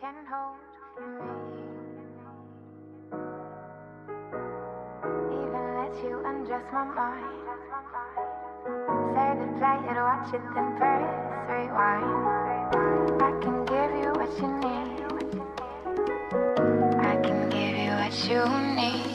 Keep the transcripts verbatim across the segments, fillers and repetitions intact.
can hold me. Even let you undress my mind. Say goodbye and watch it, then press rewind. I can give you what you need. I can give you what you need.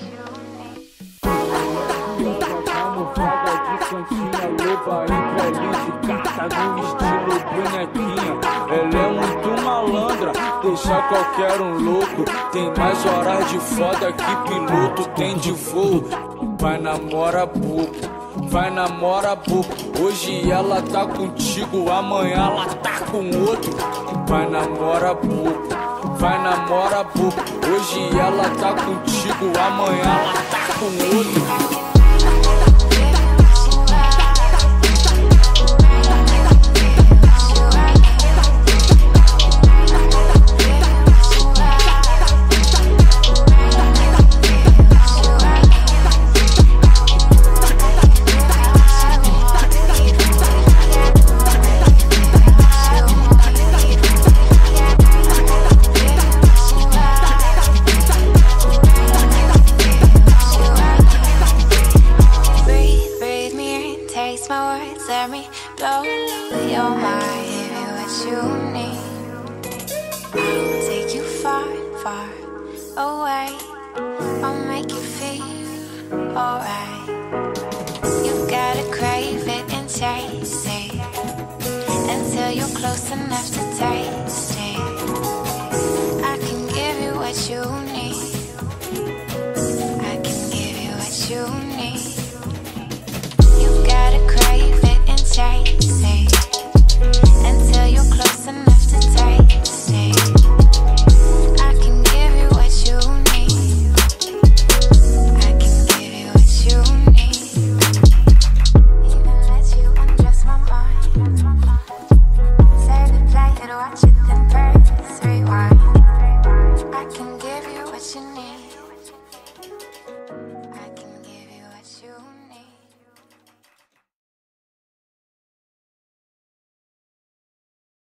Camuflada de santinha, loba, infeliz, gata no estilo bonequinha. Ela é muito malandra, deixa qualquer um louco. Tem mais horas de foda que piloto tem de voo. Vai namora bobo, vai namora bobo. Hoje ela tá contigo, amanhã ela tá com outro. Vai namora bobo, vai namora bobo. Hoje ela tá contigo, amanhã ela tá com outro. Let me blow your mind, give you what you need. I'll take you far, far away. I'll make you feel alright. You gotta crave it and chase it until you're close enough to taste it. I can give you what you need. I can give you what you need.